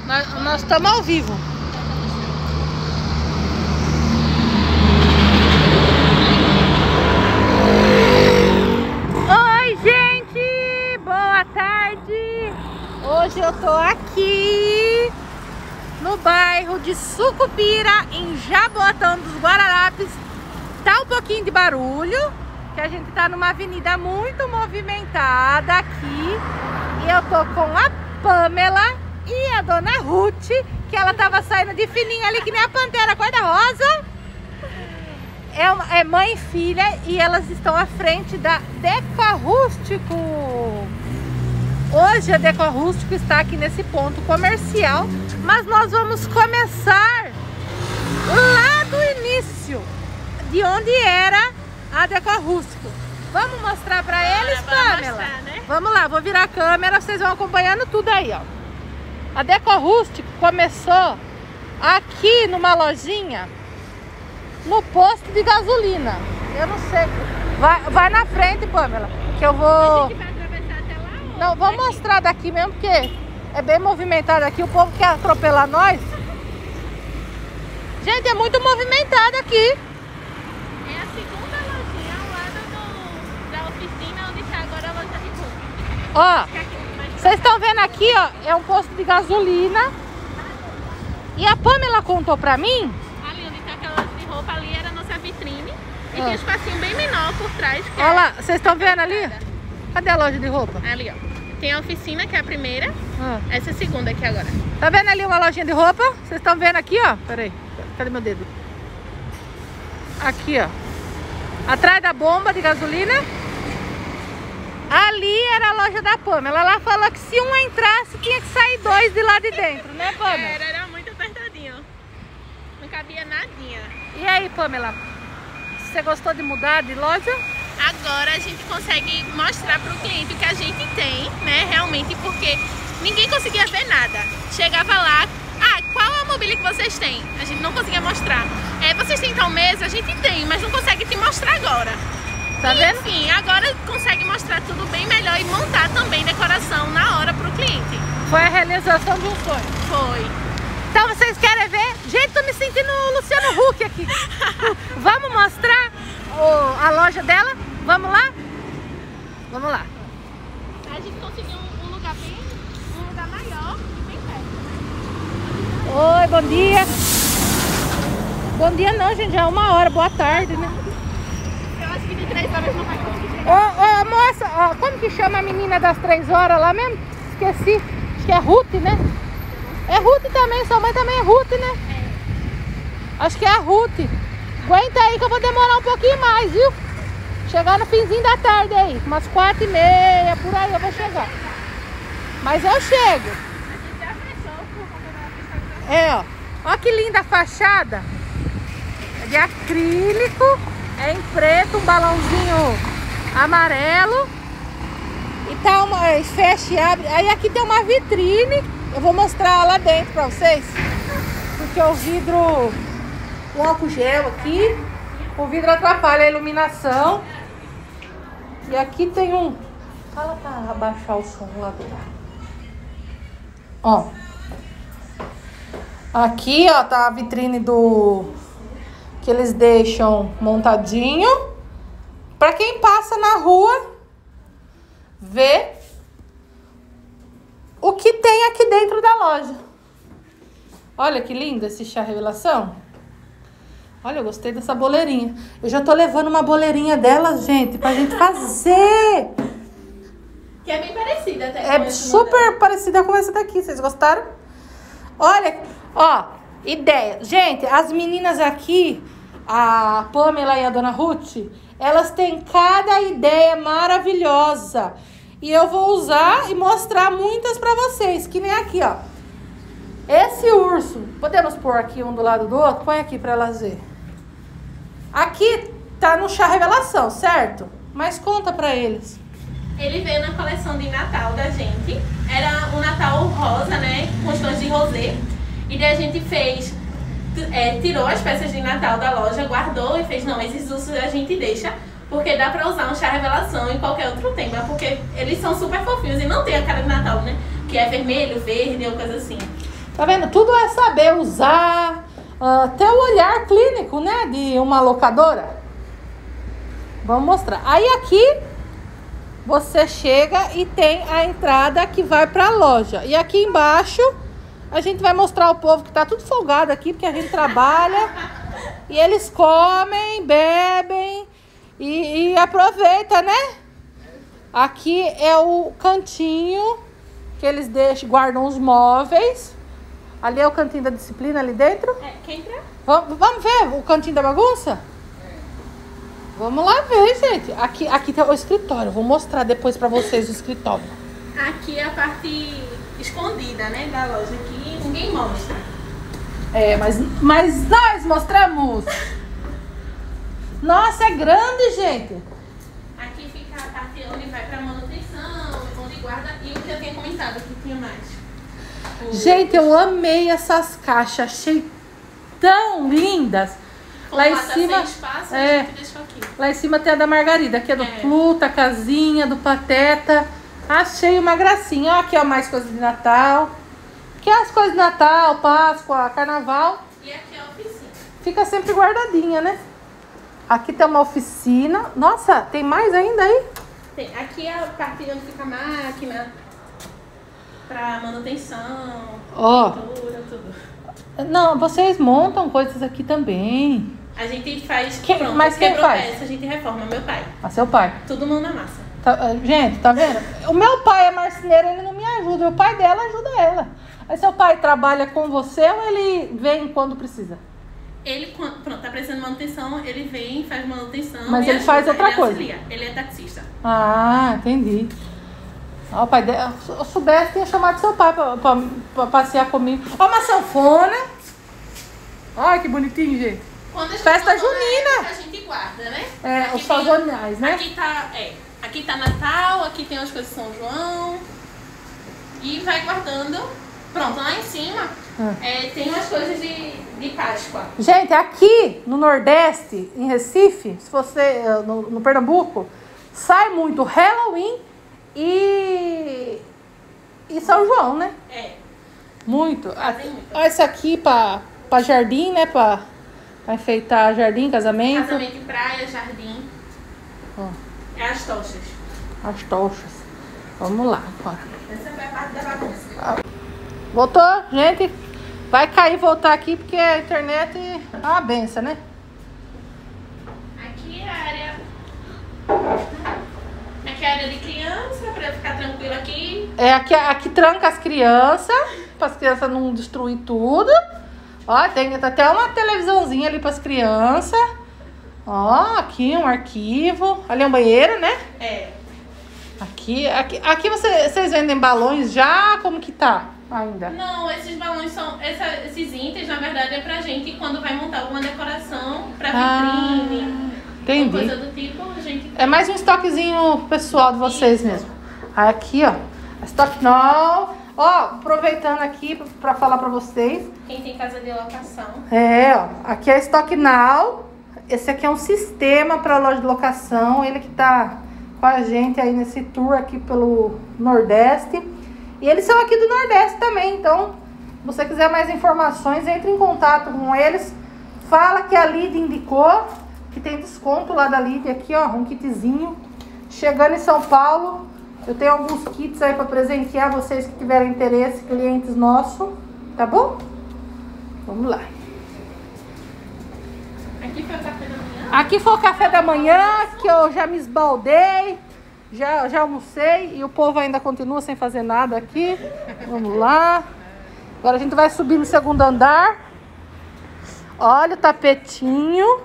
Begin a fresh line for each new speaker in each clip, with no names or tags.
Nós estamos ao vivo. Oi, gente! Boa tarde! Hoje eu tô aqui no bairro de Sucupira, em Jaboatão dos Guararapes. Tá um pouquinho de barulho, que a gente tá numa avenida muito movimentada aqui. E eu tô com a Pamela e a dona Ruth, que ela tava saindo de fininha ali, que nem a pantera cor-de-rosa. É mãe e filha, e elas estão à frente da Deco Rústico. Hoje a Deco Rústico está aqui nesse ponto comercial, mas nós vamos começar lá do início, de onde era a Deco Rústico. Vamos mostrar para eles, Pamela? Mostrar, né? Vamos lá, vou virar a câmera, vocês vão acompanhando tudo aí, ó. A Deco Rústico começou aqui numa lojinha, no posto de gasolina. Eu não sei. Vai na frente, Pamela, que eu vou...
A gente vai atravessar até lá?
Não, vou mostrar daqui mesmo, porque é bem movimentado aqui. O povo quer atropelar nós. Gente, é muito movimentado aqui.
É a segunda lojinha ao lado da oficina onde está agora a loja de roupa.
Ó, vocês estão vendo aqui, ó, é um posto de gasolina. E a Pamela contou pra mim...
Ali onde está aquela loja de roupa, ali era a nossa vitrine. E tem um espacinho bem menor por trás.
Olha lá, vocês estão vendo ali? Cadê a loja de roupa?
Ali, ó. Tem a oficina, que é a primeira. Essa é a segunda aqui agora.
Tá vendo ali uma lojinha de roupa? Vocês estão vendo aqui, ó? Peraí, cadê meu dedo? Aqui, ó. Atrás da bomba de gasolina. Ali era a loja da Pamela. Ela falou que se um entrasse, tinha que sair dois de lá de dentro, né, Pamela?
Era muito apertadinho. Não cabia nadinha.
E aí, Pamela? Você gostou de mudar de loja?
Agora a gente consegue mostrar para o cliente o que a gente tem, né? Realmente, porque ninguém conseguia ver nada. Chegava lá, qual é a mobília que vocês têm? A gente não conseguia mostrar. Vocês têm tal mesa? A gente tem, mas não consegue te mostrar agora.
Tá vendo?
Enfim, agora consegue mostrar tudo bem melhor e montar também decoração na hora para o cliente.
Foi a realização de um sonho.
Foi.
Então vocês querem ver? Gente, tô me sentindo o Luciano Huck aqui. Vamos mostrar a loja dela? Vamos lá? Vamos lá.
A gente conseguiu um lugar maior e bem perto.
Oi, bom dia. Bom dia não, gente, já é 1h, boa tarde, né?
Eu acho que de 3 horas não vai conseguir.
Ô, moça, ó, como que chama a menina das 3 horas lá mesmo? Esqueci. Acho que é Ruth, né? É Ruth também, sua mãe também é Ruth, né? Acho que é a Ruth. Aguenta aí que eu vou demorar um pouquinho mais, viu? Chegar no finzinho da tarde aí, umas 4h30, por aí eu vou chegar. Mas eu chego.
A gente já fechou por conta da...
Ó. Olha que linda a fachada. É de acrílico, é em preto, um balãozinho amarelo. E tá fecha e abre. Aí aqui tem uma vitrine. Eu vou mostrar lá dentro pra vocês. Porque o vidro, o álcool gel aqui, o vidro atrapalha a iluminação. E aqui tem um... Fala pra abaixar o som lá do lado. Ó. Aqui, ó, tá a vitrine que eles deixam montadinho. Pra quem passa na rua, ver o que tem aqui dentro da loja. Olha que lindo esse chá revelação. Olha, eu gostei dessa boleirinha. Eu já tô levando uma boleirinha delas, gente, pra gente fazer.
Que é bem parecida até.
É super parecida com essa daqui. Vocês gostaram? Olha, ó, ideia. Gente, as meninas aqui, a Pamela e a dona Ruth, elas têm cada ideia maravilhosa. E eu vou usar e mostrar muitas pra vocês. Que nem aqui, ó. Esse urso, podemos pôr aqui um do lado do outro? Põe aqui pra elas verem. Aqui tá no chá revelação, certo? Mas conta pra eles.
Ele veio na coleção de Natal da gente. Era um Natal rosa, né? Com os tons de rosé. E daí a gente fez... tirou as peças de Natal da loja, guardou e fez... Não, esses ursos a gente deixa... Porque dá pra usar um chá revelação em qualquer outro tema. Porque eles são super fofinhos e não tem a cara de Natal, né? Que é vermelho, verde ou coisa assim.
Tá vendo? Tudo é saber usar, ter o olhar clínico, né? De uma locadora. Vamos mostrar. Aí aqui, você chega e tem a entrada que vai pra loja. E aqui embaixo, a gente vai mostrar ao povo que tá tudo folgado aqui, porque a gente trabalha. E eles comem, bebem e aproveita, né? Aqui é o cantinho que eles guardam os móveis. Ali é o cantinho da disciplina ali dentro.
Quer entrar?
Vamos ver o cantinho da bagunça? Vamos lá ver, gente. Aqui tem o escritório. Vou mostrar depois pra vocês o escritório.
Aqui é a parte escondida, né, da loja, que ninguém mostra.
Mas nós mostramos. Nossa, é grande, gente.
Aqui fica a parte onde vai pra manutenção, onde guarda. E o que eu tinha comentado, que tinha mais.
Gente, eu amei essas caixas. Achei tão lindas.
Como
lá em
tá
cima,
sem espaço, a gente deixou aqui.
Lá em cima tem a da Margarida, aqui é do Pluto, a casinha, do Pateta. Achei uma gracinha. Ó, aqui ó, mais coisas de Natal. Aqui é as coisas de Natal, Páscoa, Carnaval.
E aqui é a oficina.
Fica sempre guardadinha, né? Aqui tem uma oficina. Nossa, tem mais ainda aí?
Tem. Aqui é a parte onde fica a máquina pra manutenção, pintura, tudo.
Não, vocês montam coisas aqui também.
A gente faz.
Mas quem faz?
Peça, a gente reforma, meu pai.
Seu pai.
Tudo mão na massa.
Gente, tá vendo? O meu pai é marceneiro, ele não me ajuda. O pai dela ajuda ela. Aí seu pai trabalha com você ou ele vem quando precisa?
Ele, pronto, tá precisando de manutenção, ele vem, faz manutenção.
Mas ele faz outra coisa.
Auxilia. Ele é taxista.
Ah, entendi. O pai dela, se eu soubesse, tinha chamado seu pai pra passear comigo. Ó, uma sanfona. Olha que bonitinho, gente. Festa junina.
A gente guarda, né?
Os sazonais, né?
Aqui tá Natal, aqui tem as coisas de São João. E vai guardando. Pronto, lá em cima tem umas coisas de Páscoa.
Gente, aqui no Nordeste, em Recife, se você no Pernambuco, sai muito Halloween e São João, né? Muito. Olha isso aqui pra jardim, né? Pra enfeitar jardim, casamento.
Casamento em praia, jardim. É as tochas.
As tochas. Vamos lá agora.
Essa foi a parte da bagunça.
Voltou, gente? Vai cair e voltar aqui porque a internet é uma benção, né?
Aqui é a área. Aqui é a área de criança, pra ficar tranquilo aqui.
Aqui tranca as crianças, para as crianças não destruir tudo. Ó, tem até uma televisãozinha ali para as crianças. Ó, aqui um arquivo. Ali é um banheiro, né? Aqui vocês vendem balões já? Como que tá ainda?
Não, esses balões são... Esses itens, na verdade, é pra gente quando vai montar alguma decoração pra vitrine.
Entendi.
Coisa do tipo, a gente...
É mais um estoquezinho pessoal de vocês mesmo. Aqui, ó. Estoque novo. Ó, aproveitando aqui pra falar pra vocês.
Quem tem casa de locação.
Ó. Aqui é Stock Now. Esse aqui é um sistema para loja de locação. Ele que tá com a gente aí nesse tour aqui pelo Nordeste. E eles são aqui do Nordeste também. Então, se você quiser mais informações, entre em contato com eles. Fala que a Lídia indicou, que tem desconto lá da Lídia aqui, ó. Um kitzinho. Chegando em São Paulo, eu tenho alguns kits aí para presentear vocês que tiverem interesse, clientes nossos. Tá bom? Vamos lá.
Aqui foi o café da manhã?
Aqui foi o café da manhã, que eu já me esbaldei, já almocei e o povo ainda continua sem fazer nada aqui. Vamos lá. Agora a gente vai subir no segundo andar. Olha o tapetinho.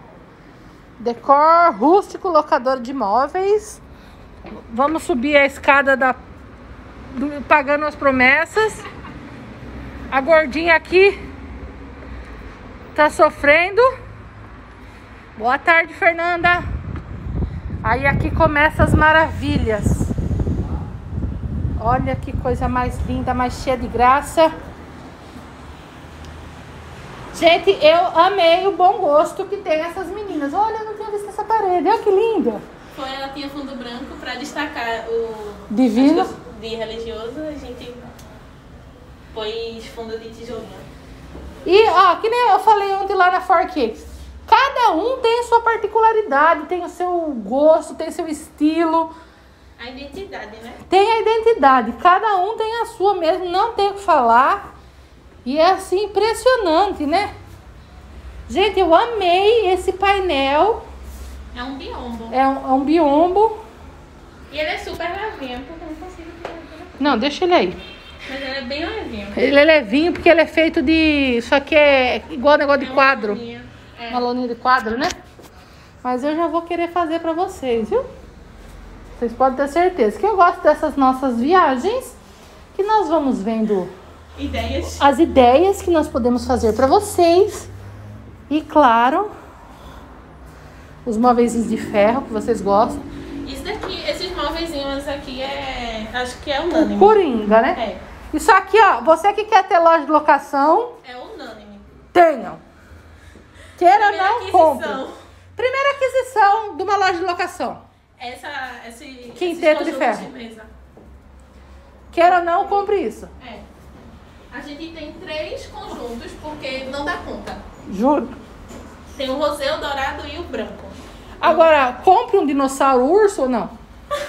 Decor rústico, locador de imóveis. Vamos subir a escada pagando as promessas. A gordinha aqui tá sofrendo. Boa tarde, Fernanda. Aí aqui começa as maravilhas. Olha que coisa mais linda, mais cheia de graça. Gente, eu amei o bom gosto que tem essas meninas. Olha, eu não tinha visto essa parede. Olha que linda.
Ela tinha fundo branco para destacar o
divino
de religioso. A gente Pôs fundo de tijolinho.
E, ó, que nem eu falei ontem lá na Four Cakes. Cada um tem a sua particularidade, tem o seu gosto, tem seu estilo.
A identidade, né?
Tem a identidade. Cada um tem a sua mesmo, não tem o que falar. E é assim, impressionante, né? Gente, eu amei esse painel.
É um biombo.
É um biombo.
E ele é super levinho, porque eu não consigo tirar ele.
Não, deixa ele aí.
Mas ele é bem levinho.
Ele é levinho porque ele é feito de... Isso aqui é igual negócio de quadro.
É.
Uma loninha de quadro, né? Mas eu já vou querer fazer pra vocês, viu? Vocês podem ter certeza que eu gosto dessas nossas viagens. Que nós vamos vendo
Ideias.
as ideias que nós podemos fazer pra vocês. E claro, os móveis de ferro que vocês gostam.
Isso daqui, esses móveizinhos aqui acho que é unânime.
Coringa, né?
É.
Isso aqui, ó, você que quer ter loja de locação,
É unânime.
tenham. Queira ou
Primeira
não,
aquisição.
compre. Primeira aquisição de uma loja de locação.
Esse
Quinteto de
esses conjuntos
ferro.
de mesa.
Queira ou não, compre isso.
É. A gente tem 3 conjuntos porque não dá conta.
Juro.
Tem o rosé, o dourado e o branco.
Agora, compre um dinossauro urso ou não?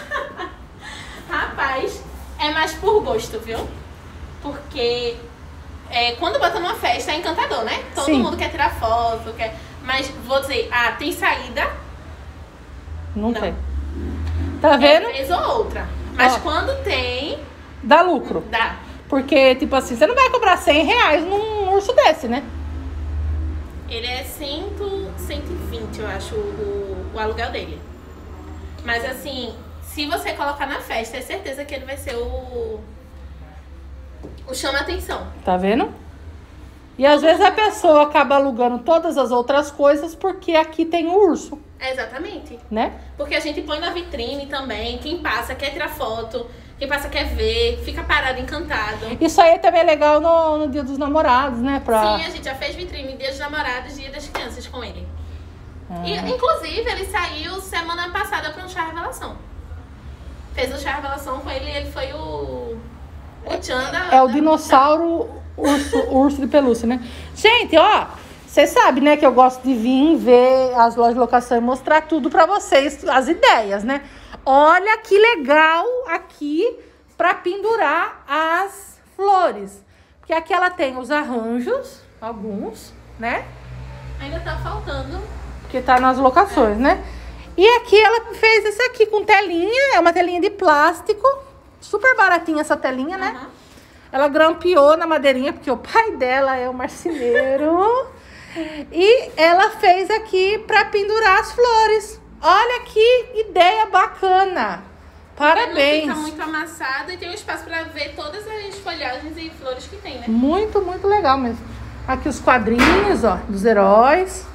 Rapaz, é mais por gosto, viu? Porque quando bota numa festa é encantador, né? Todo
Sim.
mundo quer tirar foto, quer... Mas vou dizer, tem saída?
Não,
Não.
tem. Tá vendo?
Vez ou outra. Mas
Ó.
quando tem,
Dá lucro.
dá.
Porque, tipo assim, você não vai cobrar R$100 num urso desse, né?
Ele é 120, eu acho, o aluguel dele. Mas assim, se você colocar na festa, é certeza que ele vai ser o chama-atenção.
Tá vendo? E às vezes a pessoa acaba alugando todas as outras coisas porque aqui tem o urso,
Exatamente.
né?
Porque a gente põe na vitrine também. Quem passa quer tirar foto, quem passa quer ver, fica parado, encantado.
Isso aí também é legal no Dia dos Namorados, né?
Sim, a gente já fez vitrine Dia dos Namorados, Dia das Crianças com ele. E, inclusive, ele saiu semana passada para um chá revelação. Fez o chá revelação com ele e ele foi o tchan da...
É o dinossauro urso de pelúcia, né? Gente, ó, vocês sabem, né, que eu gosto de vir ver as lojas de locação e mostrar tudo pra vocês, as ideias, né? Olha que legal aqui pra pendurar as flores. Porque aqui ela tem os arranjos, alguns, né?
Ainda tá faltando.
Que tá nas locações, né? E aqui ela fez esse aqui com telinha, é uma telinha de plástico, super baratinha essa telinha, né?
Uhum.
Ela grampeou na madeirinha, porque o pai dela é o marceneiro. E ela fez aqui pra pendurar as flores. Olha que ideia bacana. Parabéns.
Não fica muito amassado e tem um espaço pra ver todas as folhagens e flores que tem, né?
Muito, muito legal mesmo. Aqui os quadrinhos, ó, dos heróis.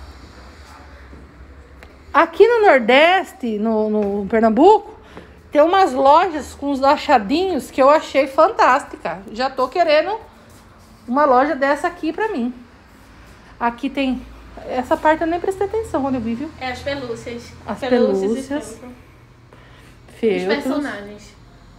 Aqui no Nordeste, no Pernambuco, tem umas lojas com uns achadinhos que eu achei fantástica. Já tô querendo uma loja dessa aqui pra mim. Aqui tem... Essa parte eu nem prestei atenção quando eu vi, viu?
É as pelúcias.
As
e
pelúcias.
feltro. Os
Feltros.
personagens.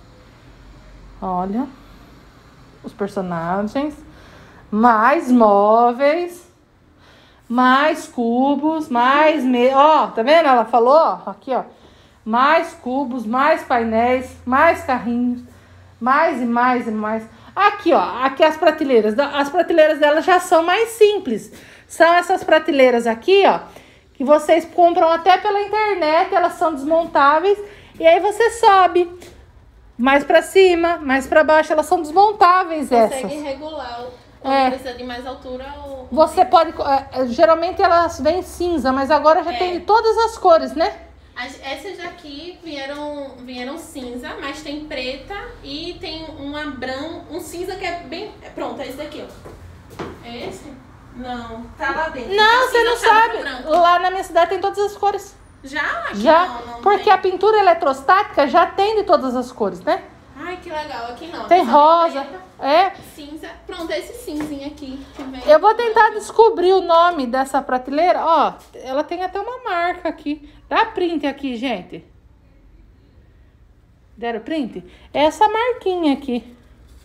Olha. Os personagens. Mais móveis. Mais cubos. Mais... Ó, tá vendo? Ela falou, ó. Aqui, ó. Mais cubos, mais painéis, mais carrinhos, mais e mais e mais. Aqui, ó, aqui as prateleiras. As prateleiras dela já são mais simples. São essas prateleiras aqui, ó, que vocês compram até pela internet, elas são desmontáveis. E aí você sobe mais pra cima, mais pra baixo, elas são desmontáveis essas.
Consegue regular precisa de mais altura ou...
Você pode... geralmente elas vêm cinza, mas agora já tem de todas as cores, né?
Essas daqui vieram cinza, mas tem preta e tem um cinza que é bem... Pronto, é esse daqui, ó. É esse? Não, tá lá dentro.
Não,
Tá
você não
cinza puxado
sabe.
pro branco.
Lá na minha cidade tem todas as cores.
Já? Aqui
Já,
não
porque
tem.
a pintura eletrostática já tem de todas as cores, né?
Ai, que legal. Aqui não.
Tem
Aqui só
rosa,
preta, cinza. Pronto, é esse cinzinho aqui. Que vem.
Eu vou tentar descobrir o nome dessa prateleira. Ó, ela tem até uma marca aqui. Dá print aqui, gente. Deram print? É essa marquinha aqui.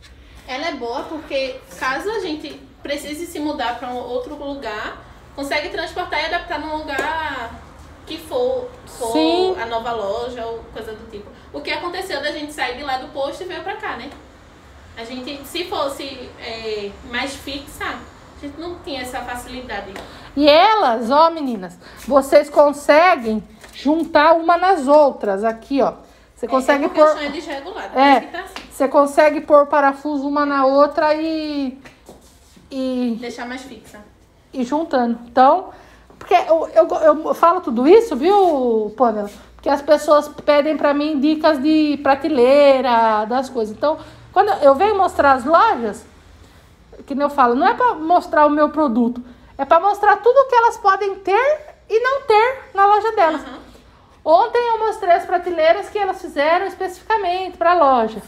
Ela é boa porque caso a gente precise se mudar para um outro lugar, consegue transportar e adaptar num lugar que for a nova loja ou coisa do tipo. O que aconteceu da gente sair de lá do posto e veio pra cá, né? A gente, se fosse mais fixa, a gente não tinha essa facilidade.
E elas, ó meninas, vocês conseguem juntar uma nas outras, aqui ó. Você consegue pôr...
É desregulado, tá assim.
Você consegue pôr parafuso uma na outra e
deixar mais fixa.
E juntando. Então, porque eu falo tudo isso, viu, Pamela? Porque as pessoas pedem pra mim dicas de prateleira, das coisas. Então, quando eu venho mostrar as lojas, que nem eu falo, não é pra mostrar o meu produto, é pra mostrar tudo que elas podem ter e não ter na loja delas. Ontem eu mostrei as prateleiras que elas fizeram especificamente para a loja.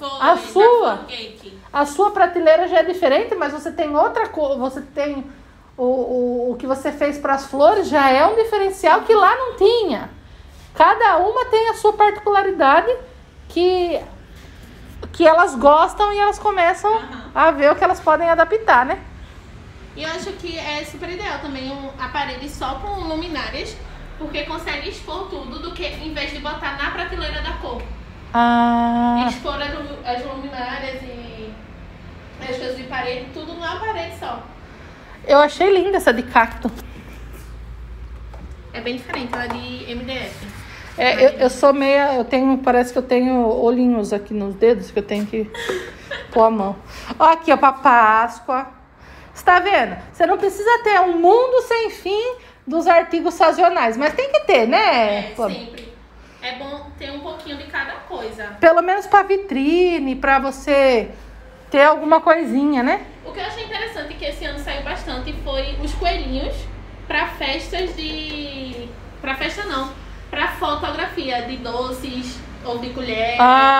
A sua prateleira já é diferente, mas você tem outra coisa, você tem o que você fez para as flores, já é um diferencial que lá não tinha. Cada uma tem a sua particularidade que elas gostam e elas começam a ver o que elas podem adaptar, né?
E eu acho que é super ideal também um aparelho só com luminárias, porque consegue expor tudo do que em vez de botar na prateleira da cor. Expor as luminárias e as coisas de parede, tudo numa parede só.
Eu achei linda essa de cacto.
É bem diferente, ela é de MDF.
Eu sou meia... parece que eu tenho olhinhos aqui nos dedos que eu tenho que pôr a mão. Ó, aqui, ó, pra Páscoa. Você tá vendo? Você não precisa ter um mundo sem fim dos artigos sazonais, mas tem que ter, né?
Sempre. É bom ter um pouquinho de cada coisa.
Pelo menos pra vitrine, pra você ter alguma coisinha, né?
O que eu achei interessante que esse ano saiu bastante foi os coelhinhos pra festas de... Pra festa não. Pra fotografia de doces ou de colher.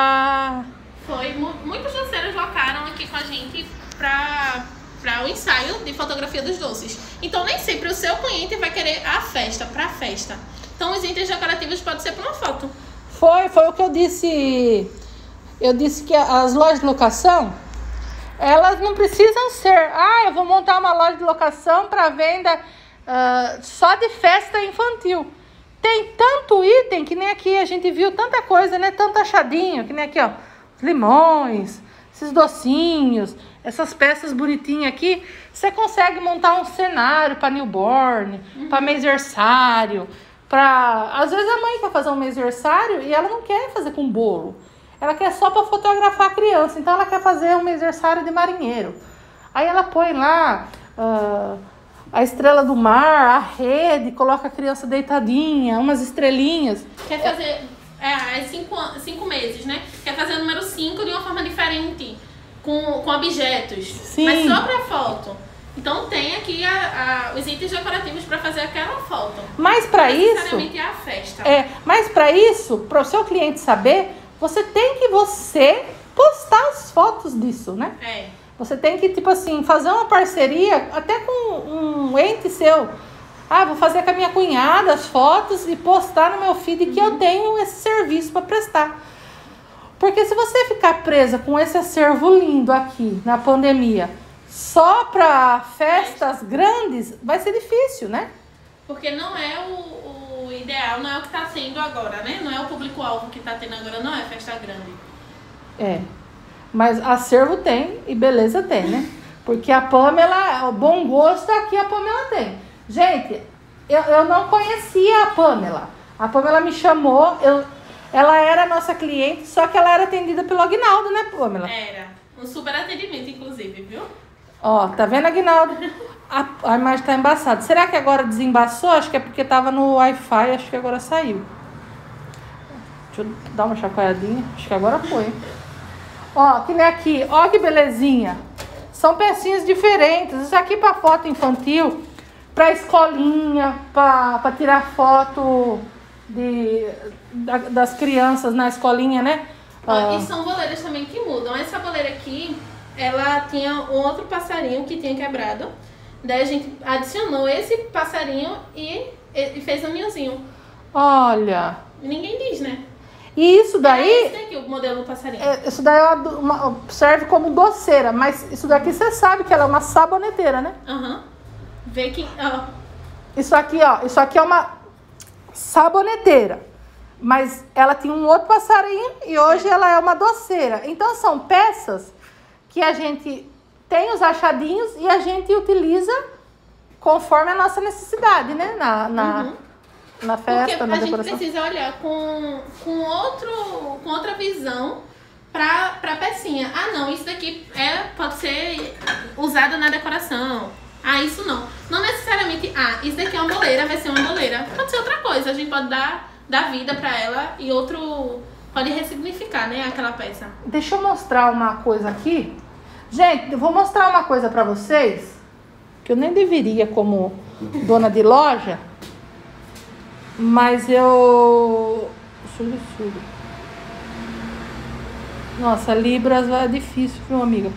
Foi muitos doceiros locaram aqui com a gente para o ensaio de fotografia dos doces. Então nem sempre o seu cliente vai querer a festa, pra festa. Então os itens decorativos podem ser para uma foto.
Foi o que eu disse. Eu disse que as lojas de locação, elas não precisam ser... eu vou montar uma loja de locação para venda só de festa infantil. Tem tanto item, que nem aqui a gente viu tanta coisa, né? Tanto achadinho, que nem aqui, ó. Limões, esses docinhos, essas peças bonitinhas aqui. Você consegue montar um cenário para newborn, para mêsversário, para... Às vezes a mãe quer fazer um mêsversário e ela não quer fazer com bolo. Ela quer só para fotografar a criança. Então ela quer fazer um mêsversário de marinheiro. Aí ela põe lá... a estrela do mar, a rede, coloca a criança deitadinha, umas estrelinhas.
Quer fazer 5 meses, né? Quer fazer o número 5 de uma forma diferente, com objetos.
Sim.
Mas só pra foto. Então tem aqui os itens decorativos para fazer aquela foto.
Mas para isso...
necessariamente é a festa.
Mas para isso, para o seu cliente saber, você tem que postar as fotos disso, né? Você tem que, tipo assim, fazer uma parceria até com um ente seu. Vou fazer com a minha cunhada as fotos e postar no meu feed que eu tenho esse serviço para prestar. Porque se você ficar presa com esse acervo lindo aqui na pandemia, só para festas grandes, vai ser difícil, né?
Porque não é o ideal, não é o que está sendo agora, né? Não é o público-alvo que está tendo agora, não é festa grande.
Mas acervo tem e beleza tem, né? Porque a Pamela, o bom gosto aqui a Pamela tem. Gente, eu não conhecia a Pamela. A Pamela me chamou, ela era nossa cliente, só que ela era atendida pelo Aguinaldo, né, Pamela?
Era. Um super atendimento, inclusive, viu?
Ó, tá vendo, Aguinaldo? A imagem tá embaçada. Será que agora desembaçou? Acho que é porque tava no Wi-Fi, acho que agora saiu. Deixa eu dar uma chacoalhadinha. Acho que agora foi. Ó, que nem aqui. Ó que belezinha. São pecinhas diferentes. Isso aqui para foto infantil, para escolinha, para tirar foto das crianças na escolinha, né?
E são boleiras também que mudam. Essa boleira aqui, ela tinha um outro passarinho que tinha quebrado. Daí a gente adicionou esse passarinho e fez um ninhozinho.
Olha.
Ninguém diz, né?
E isso daí...
esse aqui, o modelo do passarinho.
Isso daí serve como doceira, mas isso daqui você sabe que ela é uma saboneteira, né?
Aham. Vê que... ó.
Isso aqui é uma saboneteira. Mas ela tinha um outro passarinho e hoje ela é uma doceira. Então são peças que a gente tem os achadinhos e a gente utiliza conforme a nossa necessidade, né? Na festa,
porque
na
a gente
decoração.
precisa olhar com outra visão pra pecinha. Ah, não, isso daqui pode ser usado na decoração. Ah, isso não. Não necessariamente, isso daqui é uma boleira, vai ser uma boleira. Pode ser outra coisa, a gente pode dar vida pra ela e outro pode ressignificar, né, aquela peça.
Deixa eu mostrar uma coisa aqui. Gente, eu vou mostrar uma coisa pra vocês, que eu nem deveria como dona de loja, mas eu... Nossa, Libras é difícil, viu, amiga?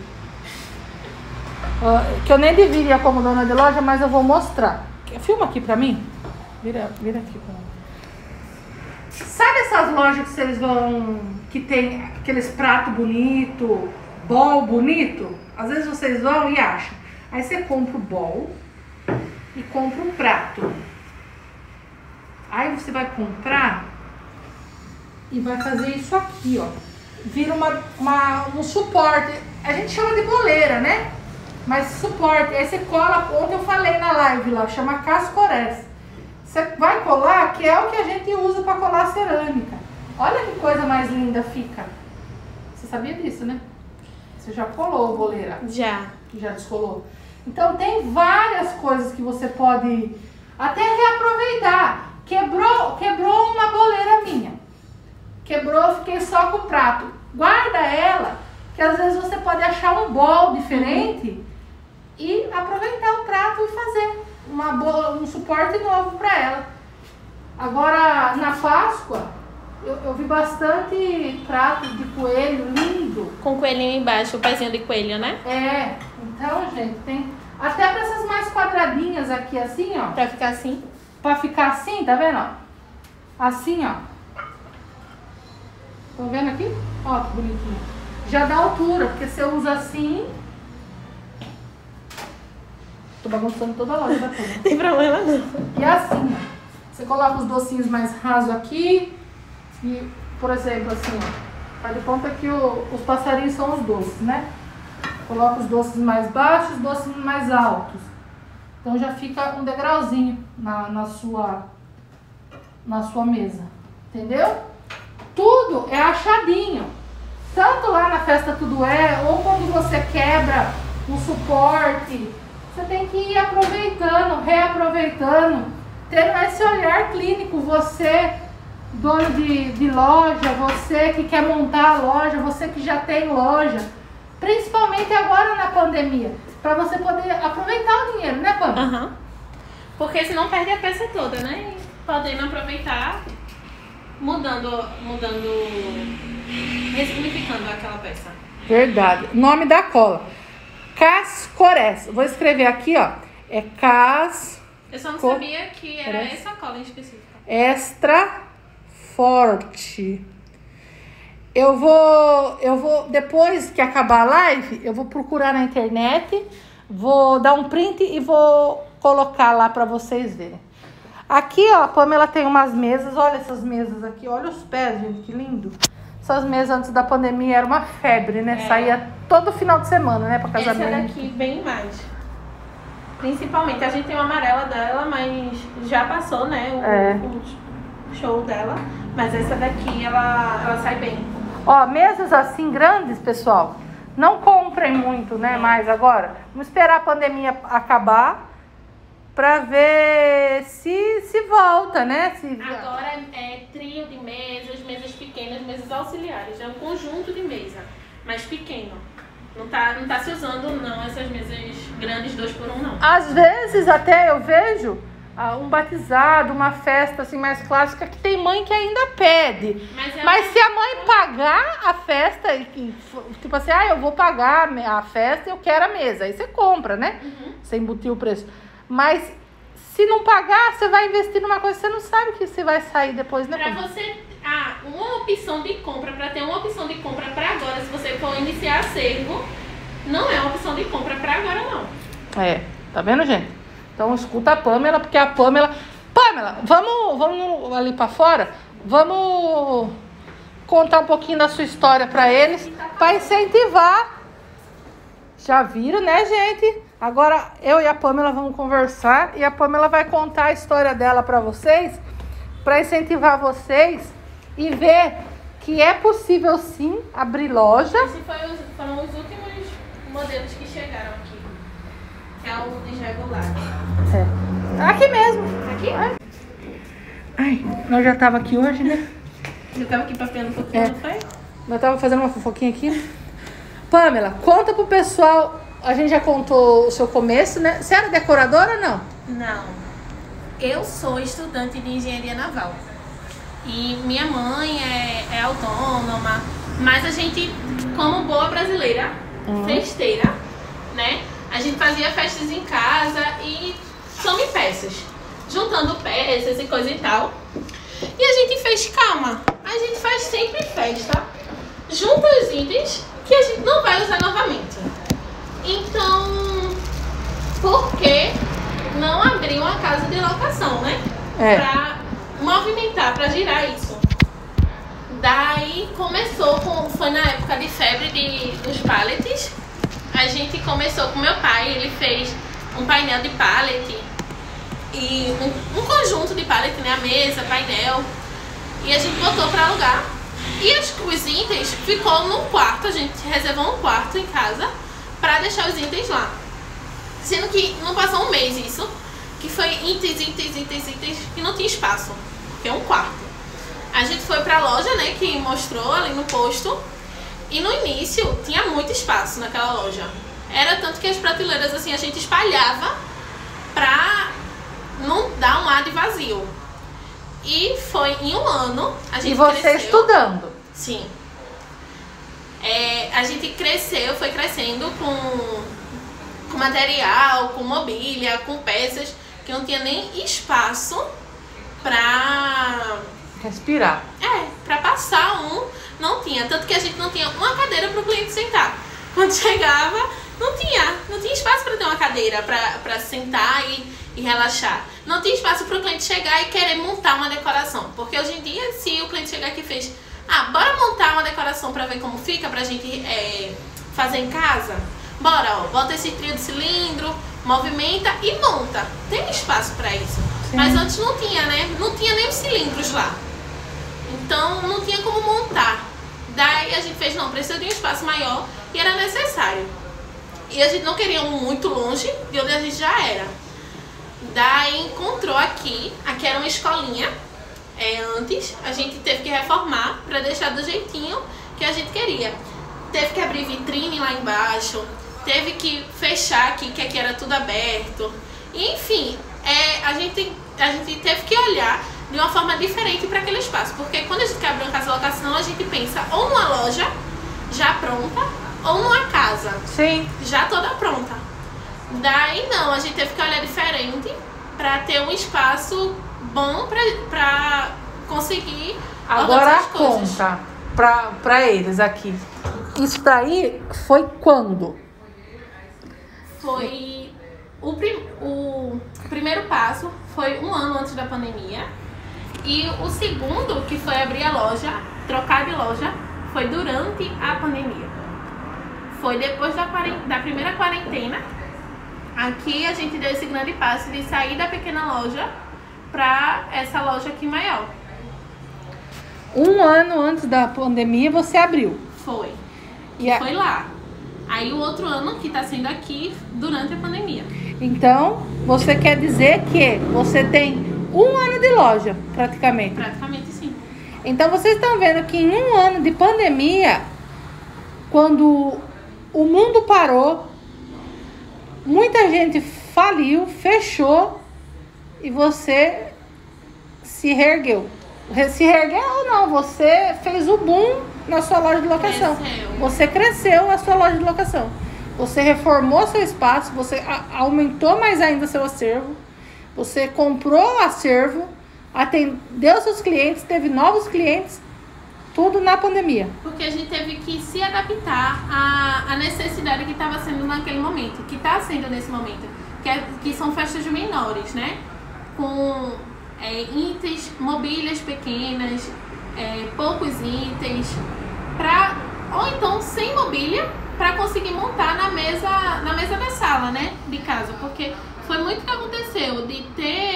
Que eu nem deveria como dona de loja, mas eu vou mostrar. Filma aqui pra mim. Vira aqui pra mim. Sabe essas lojas que vocês vão... que tem aqueles pratos bonitos, bol bonito? Às vezes vocês vão e acham. Aí você compra o bol e compra um prato. Aí você vai comprar e vai fazer isso aqui, ó. Vira um suporte. A gente chama de boleira, né? Mas suporte. Aí você cola, ontem eu falei na live lá, chama cascorés. Você vai colar, que é o que a gente usa para colar cerâmica. Olha que coisa mais linda fica. Você sabia disso, né? Você já colou boleira?
Já
descolou? Então tem várias coisas que você pode até reaproveitar. Quebrou uma boleira minha. Quebrou, fiquei só com o prato. Guarda ela, que às vezes você pode achar um bol diferente e aproveitar o prato e fazer um suporte novo para ela. Agora, na Páscoa, eu vi bastante prato de coelho lindo.
Com coelhinho embaixo, o pezinho de coelho, né?
Então, gente, tem até para essas mais quadradinhas aqui, assim, ó.
Pra ficar assim.
Pra ficar assim, tá vendo, ó? Assim, ó. Estão vendo aqui? Ó, que bonitinho. Já dá altura, porque você usa assim... Tô bagunçando toda a loja da turma.
Tem problema não.
E assim, ó. Você coloca os docinhos mais rasos aqui. E, por exemplo, assim, ó. Faz de conta que os passarinhos são os doces, né? Coloca os doces mais baixos, os doces mais altos. Então já fica um degrauzinho na sua mesa. Entendeu? Tudo é achadinho. Tanto lá na festa Tudo É, ou quando você quebra um suporte, você tem que ir aproveitando, reaproveitando, tendo esse olhar clínico. Você, dono de loja, você que quer montar a loja, você que já tem loja, principalmente agora na pandemia, para você poder aproveitar o dinheiro, né, Pam?
Uhum. Porque senão perde a peça toda, né? E podendo aproveitar, mudando, ressignificando aquela peça.
Verdade. Nome da cola: Cascorés. Vou escrever aqui, ó. É
Eu só não sabia que era essa cola em específico.
Extra forte. Eu vou, depois que acabar a live, eu vou procurar na internet, vou dar um print e vou colocar lá para vocês verem. Aqui, ó, a Pamela tem umas mesas, olha essas mesas aqui, olha os pés, gente, que lindo. Essas mesas antes da pandemia era uma febre, né? Saía todo final de semana, né, para casamento.
Essa daqui bem mais. Principalmente, a gente tem uma amarela dela, mas já passou, né, o show dela. Mas essa daqui, ela sai bem.
Ó, mesas assim grandes, pessoal, não comprem muito, né, mais agora. Vamos esperar a pandemia acabar pra ver se volta, né?
Agora é trio de mesas pequenas, mesas auxiliares. É um conjunto de mesa, mas pequeno. Não tá se usando, não, essas mesas grandes 2x1, não.
Às vezes até eu vejo um batizado, uma festa assim mais clássica, que tem mãe que ainda pede. Mas se a mãe pagar a festa, tipo assim, eu vou pagar a festa e eu quero a mesa, aí você compra, né?
Uhum.
Você embutiu o preço. Mas se não pagar, você vai investir numa coisa que você não sabe que você vai sair depois, né?
Pra você uma opção de compra, para ter uma opção de compra para agora, se você for iniciar acervo, não é uma opção de compra para agora, não.
É, tá vendo, gente? Então escuta a Pamela, porque a Pamela... Pamela, vamos ali pra fora? Vamos contar um pouquinho da sua história pra eles, pra incentivar. Já viram, né, gente? Agora eu e a Pamela vamos conversar e a Pamela vai contar a história dela pra vocês, pra incentivar vocês e ver que é possível sim abrir loja.
Esses foram os últimos modelos que chegaram aqui. Que é o de regular.
É. Aqui mesmo.
Aqui?
Ai, nós já tava aqui hoje, né?
Eu tava aqui papeando um pouquinho, não foi?
Nós tava fazendo uma fofoquinha aqui. Pamela, conta pro pessoal. A gente já contou o seu começo, né? Você era decoradora ou não?
Não. Eu sou estudante de engenharia naval. E minha mãe é autônoma. Mas a gente, como boa brasileira, festeira, né? A gente fazia festas em casa e some peças. Juntando peças e coisa e tal. E a gente fez, calma, a gente faz sempre festa. Junta os itens que a gente não vai usar novamente. Então, por que não abrir uma casa de locação, né? Pra movimentar, pra girar isso. Daí começou foi na época de febre dos pallets. A gente começou com meu pai, ele fez um painel de pallet e um conjunto de pallet, né? A mesa, painel. E a gente botou pra alugar. E os itens ficou num quarto, a gente reservou um quarto em casa pra deixar os itens lá. Sendo que não passou um mês isso, que foi itens, que não tinha espaço, porque é um quarto. A gente foi pra loja, né, que mostrou ali no posto, e no início tinha muito espaço naquela loja. Era tanto que as prateleiras, assim, a gente espalhava pra não dar um ar de vazio. E foi em um ano, a gente
cresceu. E você estudando?
Sim. A gente cresceu, foi crescendo com material, com mobília, com peças, que não tinha nem espaço pra...
respirar.
Pra passar não tinha. Tanto que a gente não tinha uma cadeira pro cliente sentar. Quando chegava, não tinha espaço pra ter uma cadeira pra sentar e relaxar. Não tinha espaço pro cliente chegar e querer montar uma decoração. Porque hoje em dia, se o cliente chegar aqui e fez, bora montar uma decoração pra ver como fica, pra gente fazer em casa? Bora, ó, bota esse trio de cilindro, movimenta e monta. Tem espaço pra isso. Sim. Mas antes não tinha, né? Não tinha nem os cilindros lá. Então não tinha como montar. Daí a gente fez, não, precisa de um espaço maior e era necessário. E a gente não queria muito longe de onde a gente já era. Daí encontrou aqui era uma escolinha. Antes a gente teve que reformar para deixar do jeitinho que a gente queria. Teve que abrir vitrine lá embaixo, teve que fechar aqui, que aqui era tudo aberto. E, enfim, a gente teve que olhar de uma forma diferente para aquele espaço. Porque quando a gente quer abrir uma casa de locação, a gente pensa ou numa loja já pronta, ou numa casa.
Sim.
Já toda pronta. Daí não, a gente teve que olhar diferente para ter um espaço bom para conseguir
agora as coisas. Conta para eles aqui. Isso daí foi quando?
Foi o primeiro passo foi um ano antes da pandemia. E o segundo, que foi abrir a loja, trocar de loja, foi durante a pandemia. Foi depois da primeira quarentena. Aqui a gente deu esse grande passo de sair da pequena loja para essa loja aqui maior.
Um ano antes da pandemia você abriu?
Foi. Foi lá. Aí o outro ano que está sendo aqui durante a pandemia.
Então, você quer dizer que você tem um ano de loja, praticamente?
Praticamente sim.
Então, vocês estão vendo que em um ano de pandemia, quando o mundo parou, muita gente faliu, fechou e você se reergueu. Se reergueu ou não, você fez o boom na sua loja de locação. Você cresceu a sua loja de locação. Você reformou seu espaço, você aumentou mais ainda seu acervo, você comprou o acervo, atendeu seus clientes, teve novos clientes, tudo na pandemia.
Porque a gente teve que se adaptar à necessidade que estava sendo naquele momento, que está sendo nesse momento, que são festas menores, né? Com itens, mobílias pequenas, poucos itens, ou então sem mobília, para conseguir montar na mesa da sala, né? De casa, porque foi muito o que aconteceu, de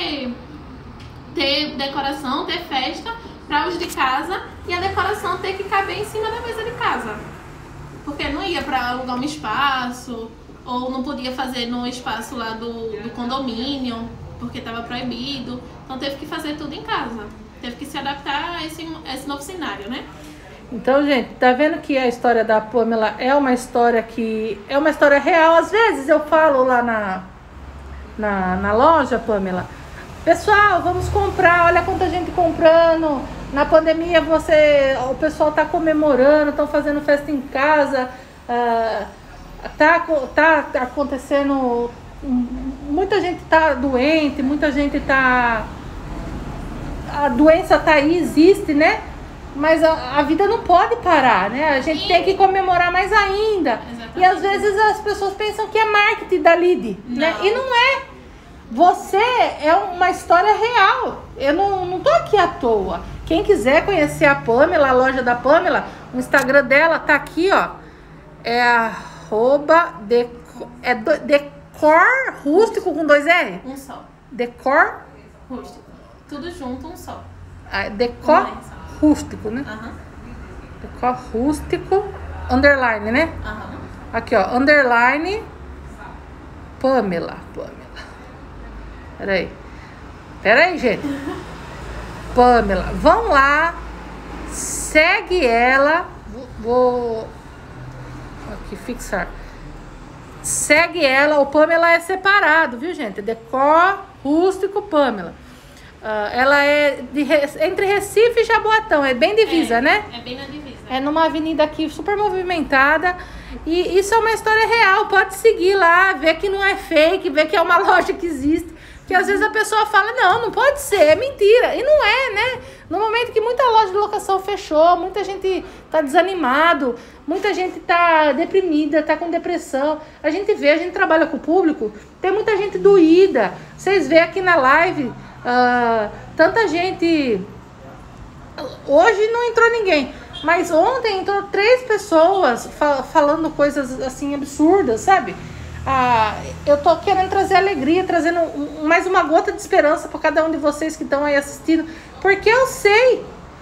ter decoração, ter festa para os de casa e a decoração ter que caber em cima da mesa de casa. Porque não ia para alugar um espaço, ou não podia fazer no espaço lá do condomínio, porque estava proibido. Então teve que fazer tudo em casa. Teve que se adaptar a esse novo cenário, né?
Então, gente, tá vendo que a história da Pamela é uma história real. Às vezes eu falo lá na loja, Pamela, pessoal, vamos comprar, olha quanta gente comprando. Na pandemia o pessoal tá comemorando, estão fazendo festa em casa, tá acontecendo, muita gente tá doente, muita gente a doença tá aí, existe, né? Mas a vida não pode parar, né? A gente tem que comemorar mais ainda. Exatamente. E às vezes as pessoas pensam que é marketing da Lid, né? E não é. Você é uma história real. Eu não tô aqui à toa. Quem quiser conhecer a Pamela, a loja da Pamela, o Instagram dela tá aqui, ó. É @decor rústico com 2 R?
Um só.
Decor
rústico. Tudo junto, um só.
Decor rústico, né? Decor rústico, underline, né? Aqui, ó, underline Pamela. Peraí, gente. Pamela, vão lá, segue ela. Vou aqui fixar. Segue ela. O Pamela é separado, viu, gente? Decor rústico Pamela. Ela é entre Recife e Jaboatão, é bem divisa, né?
É bem na divisa.
É numa avenida aqui super movimentada. E isso é uma história real. Pode seguir lá, ver que não é fake, ver que é uma loja que existe. Que às vezes a pessoa fala, não pode ser, é mentira. E não é, né? No momento que muita loja de locação fechou, muita gente tá desanimado, muita gente tá deprimida, tá com depressão. A gente trabalha com o público, tem muita gente doída. Vocês vê aqui na live, tanta gente. Hoje não entrou ninguém, mas ontem entrou 3 pessoas falando coisas assim absurdas, sabe? Eu tô querendo trazer alegria, trazendo mais uma gota de esperança para cada um de vocês que estão aí assistindo, porque eu sei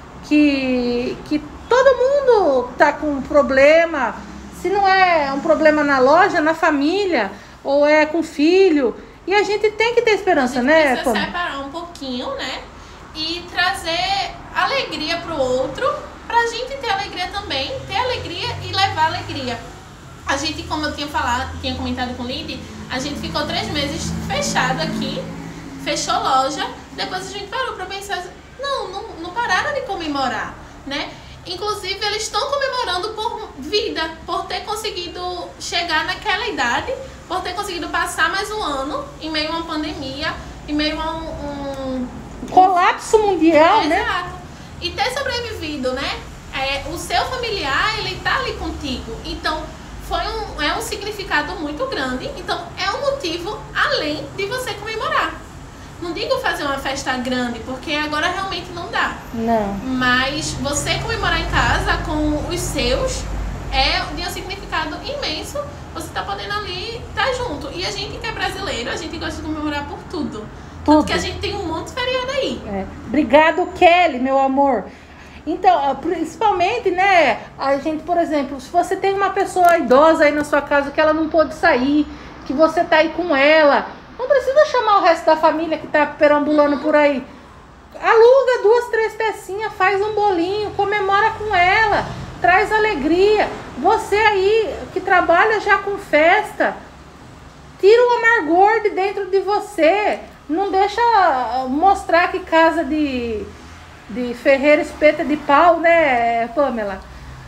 que todo mundo tá com um problema. Se não é um problema na loja, na família, ou é com filho, e a gente tem que ter esperança, né?
Precisa separar um pouquinho, né? E trazer alegria pro outro, pra gente ter alegria também, ter alegria e levar alegria. A gente, como eu tinha comentado com o Lid, a gente ficou 3 meses fechado aqui, fechou loja, depois a gente parou pra pensar, não pararam de comemorar, né? Inclusive, eles estão comemorando por vida, por ter conseguido chegar naquela idade, por ter conseguido passar mais um ano em meio a uma pandemia, em meio a um
colapso mundial, né?
Exato. E ter sobrevivido, né? O seu familiar, ele tá ali contigo. Então, é um significado muito grande. Então, é um motivo além de você comemorar. Não digo fazer uma festa grande, porque agora realmente não dá.
Não.
Mas você comemorar em casa com os seus de um significado imenso. Você tá podendo ali estar junto. E a gente que é brasileiro, a gente gosta de comemorar por tudo. Porque a gente tem um monte de feriado aí.
Obrigado, Kelly, meu amor. Então, principalmente, né, a gente, por exemplo, se você tem uma pessoa idosa aí na sua casa que ela não pôde sair, que você tá aí com ela, não precisa chamar o resto da família que tá perambulando por aí. Aluga 2, 3 pecinhas, faz um bolinho, comemora com ela, traz alegria. Você aí que trabalha já com festa, tira o amargor de dentro de você. Não deixa mostrar que casa de ferreiro espeta de pau, né, Pamela?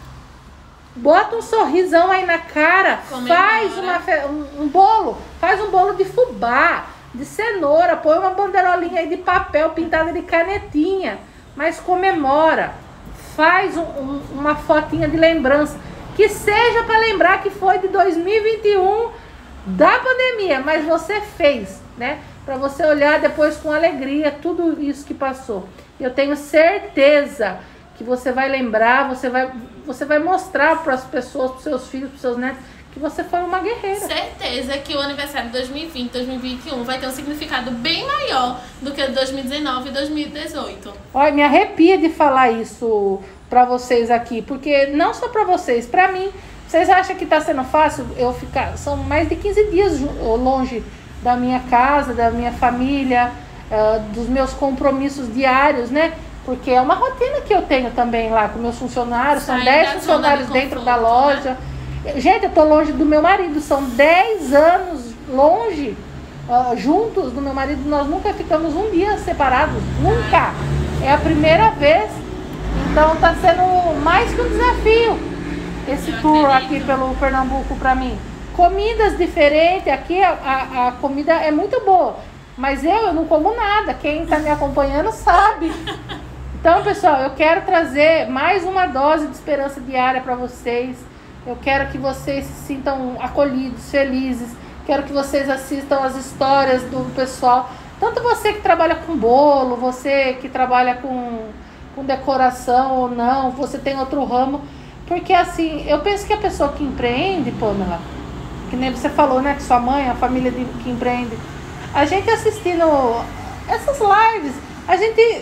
Bota um sorrisão aí na cara, faz um bolo de fubá, de cenoura, põe uma bandeirolinha aí de papel pintada de canetinha, mas comemora, faz uma fotinha de lembrança, que seja para lembrar que foi de 2021 da pandemia, mas você fez, né? Para você olhar depois com alegria tudo isso que passou. Eu tenho certeza que você vai lembrar, você vai mostrar para as pessoas, para os seus filhos, para os seus netos, que você foi uma guerreira.
Certeza que o aniversário de 2020, 2021 vai ter um significado bem maior do que o de 2019 e 2018.
Olha, me arrepia de falar isso para vocês aqui, porque não só para vocês, para mim. Vocês acham que está sendo fácil eu ficar? São mais de 15 dias longe da minha casa, da minha família, dos meus compromissos diários, né? Porque é uma rotina que eu tenho também lá com meus funcionários. São 10 funcionários dentro da loja. Né? Gente, eu tô longe do meu marido. São 10 anos longe, juntos do meu marido. Nós nunca ficamos um dia separados. Nunca. É a primeira vez. Então tá sendo mais que um desafio esse tour aqui pelo Pernambuco para mim. Comidas diferentes. Aqui a comida é muito boa. Mas eu não como nada. Quem tá me acompanhando sabe. Então, pessoal, eu quero trazer mais uma dose de esperança diária para vocês. Eu quero que vocês se sintam acolhidos, felizes. Quero que vocês assistam as histórias do pessoal. Tanto você que trabalha com bolo, você que trabalha com decoração ou não, você tem outro ramo. Porque, assim, eu penso que a pessoa que empreende, Pamela, que nem você falou, né, que sua mãe, a família que empreende, a gente assistindo essas lives, a gente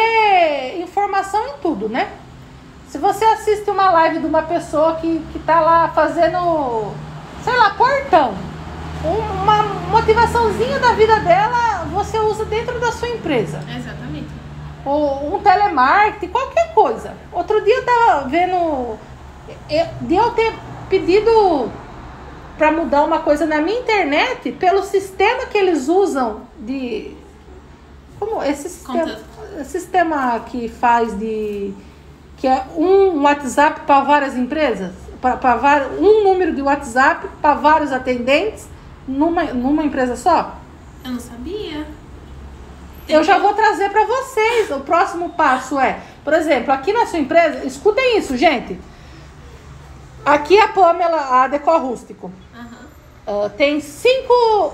vê informação em tudo, né? Se você assiste uma live de uma pessoa que tá lá fazendo, sei lá, portão, uma motivaçãozinha da vida dela, você usa dentro da sua empresa.
Exatamente.
Ou um telemarketing, qualquer coisa. Outro dia eu tava vendo, de eu ter pedido para mudar uma coisa na minha internet, pelo sistema que eles usam de... Como esse sistema que faz de... que é um WhatsApp para várias empresas, um número de WhatsApp para vários atendentes numa empresa só?
Eu não sabia.
Eu já vou trazer para vocês. O próximo passo é, por exemplo, aqui na sua empresa, escutem isso, gente. Aqui a Pamela, a Decor Rústico, tem cinco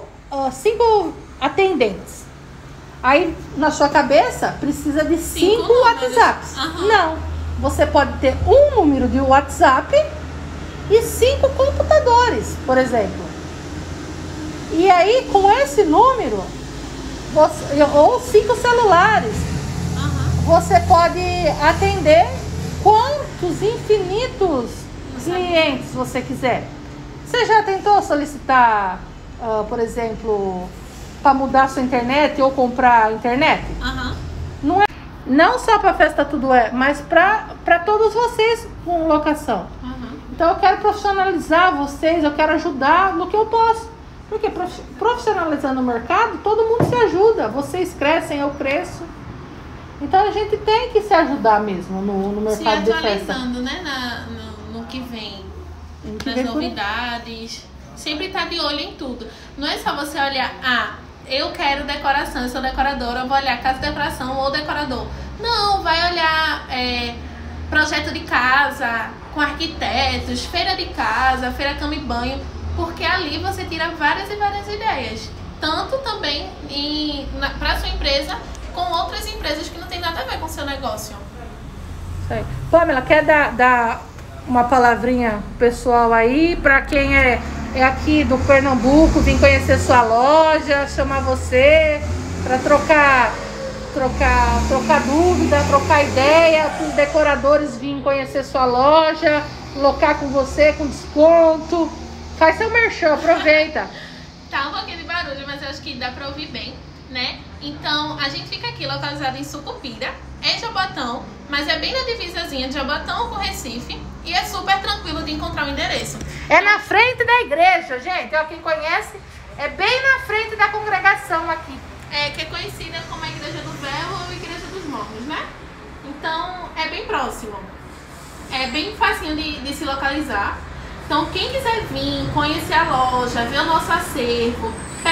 atendentes. Aí, na sua cabeça, precisa de 5 WhatsApps. Não. Você pode ter um número de WhatsApp e 5 computadores, por exemplo. E aí, com esse número, ou 5 celulares, você pode atender quantos infinitos clientes você quiser. Você já tentou solicitar, por exemplo, para mudar sua internet ou comprar internet? Não só para Festa Tudo É, mas para todos vocês com locação. Então eu quero profissionalizar vocês, eu quero ajudar no que eu posso. Porque profissionalizando o mercado, todo mundo se ajuda. Vocês crescem, eu cresço. Então a gente tem que se ajudar mesmo no mercado de festa.
Se atualizando, né, no que vem, nas novidades. Sempre tá de olho em tudo. Não é só você olhar, eu quero decoração, eu sou decoradora, eu vou olhar casa de decoração ou decorador. Não, vai olhar projeto de casa, com arquitetos, feira de casa, feira cama e banho, porque ali você tira várias e várias ideias. Tanto também para sua empresa, com outras empresas que não tem nada a ver com o seu negócio.
Sei. Pamela, quer dar uma palavrinha pessoal aí para quem é aqui do Pernambuco, vim conhecer sua loja, chamar você para trocar dúvida, trocar ideia, para os decoradores virem conhecer sua loja, locar com você com desconto. Faz seu merchan, aproveita.
Tá um pouquinho de barulho, mas eu acho que dá para ouvir bem, né? Então, a gente fica aqui localizado em Sucupira, é Jabotão, mas é bem na divisazinha de Jabotão com Recife e é super tranquilo de encontrar o endereço.
É na frente da igreja, gente. Quem conhece, é bem na frente da congregação aqui.
Que é conhecida como a Igreja do Verbo ou Igreja dos Mormos, né? Então, é bem próximo. É bem facinho de se localizar. Então, quem quiser vir, conhecer a loja, ver o nosso acervo,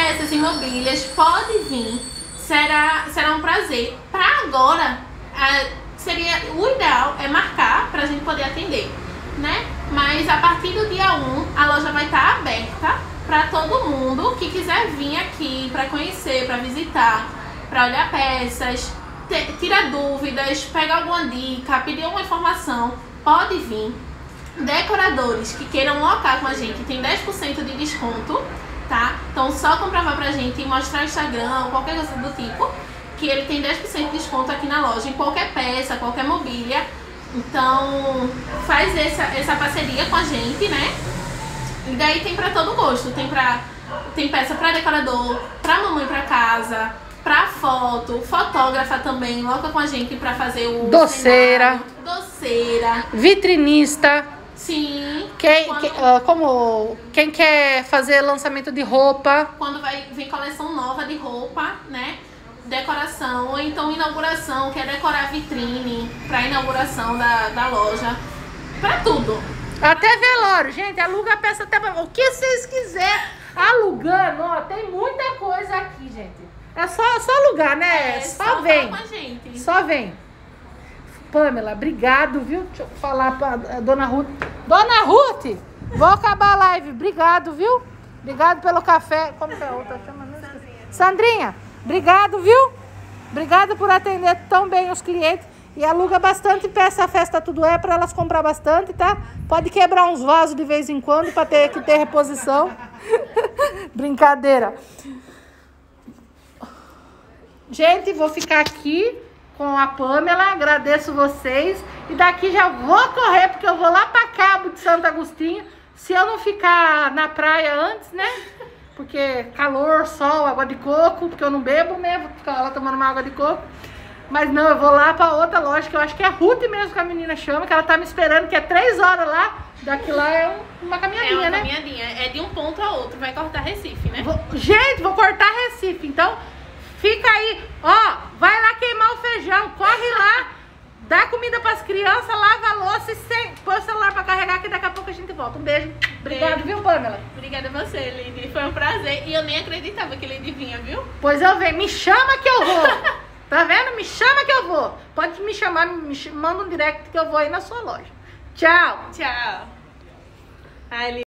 peças e mobílias, pode vir. Será um prazer. Para agora, o ideal é marcar para a gente poder atender, né? Mas a partir do dia 1, a loja vai estar aberta para todo mundo que quiser vir aqui para conhecer, para visitar, para olhar peças, tirar dúvidas, pegar alguma dica, pedir uma informação, pode vir. Decoradores que queiram locar com a gente tem 10% de desconto, tá? Então só comprovar pra gente e mostrar o Instagram ou qualquer coisa do tipo, que ele tem 10% de desconto aqui na loja, em qualquer peça, qualquer mobília. Então faz essa parceria com a gente, né? E daí tem pra todo gosto, tem peça pra decorador, pra mamãe pra casa, pra foto, fotógrafa também, loca com a gente pra fazer o
doceira,
vitrinista.
Sim. Quem quer fazer lançamento de roupa.
Quando vem coleção nova de roupa, né? Decoração, ou então inauguração, quer decorar vitrine pra inauguração da loja. Pra tudo.
Até velório, gente, aluga a peça até o que vocês quiserem. Alugando, ó, tem muita coisa aqui, gente. É só alugar, né? Só vem.
Com a gente.
Só vem. Pamela, obrigado, viu? Deixa eu falar pra Dona Ruth. Dona Ruth, vou acabar a live. Obrigado, viu? Obrigado pelo café. Como que é a outra chama mesmo? Sandrinha, obrigado, viu? Obrigado por atender tão bem os clientes. E aluga bastante peça, a festa tudo é, pra elas comprar bastante, tá? Pode quebrar uns vasos de vez em quando pra ter reposição. Brincadeira. Gente, vou ficar aqui com a Pamela, agradeço vocês. E daqui já vou correr, porque eu vou lá pra Cabo de Santo Agostinho. Se eu não ficar na praia antes, né? Porque calor, sol, água de coco, porque eu não bebo, né? Vou ficar lá tomando uma água de coco. Mas não, eu vou lá pra outra loja, que eu acho que é Ruth mesmo que a menina chama, que ela tá me esperando, que é 3 horas lá. Daqui lá é uma caminhadinha, né?
É uma caminhadinha, é de um ponto a outro, vai cortar Recife, né?
Gente, vou cortar Recife, então fica aí. Ó, vai lá queimar o feijão, corre lá, dá comida pras crianças, lava a louça e põe o celular pra carregar, que daqui a pouco a gente volta. Um beijo. Obrigado, viu, Pamela?
Obrigada a você, Lidy. Foi um prazer. E eu nem acreditava que Lidy vinha, viu?
Pois eu venho, me chama que eu vou. Tá vendo? Me chama que eu vou. Pode me chamar, manda um direct que eu vou aí na sua loja. Tchau.
Tchau. Ai,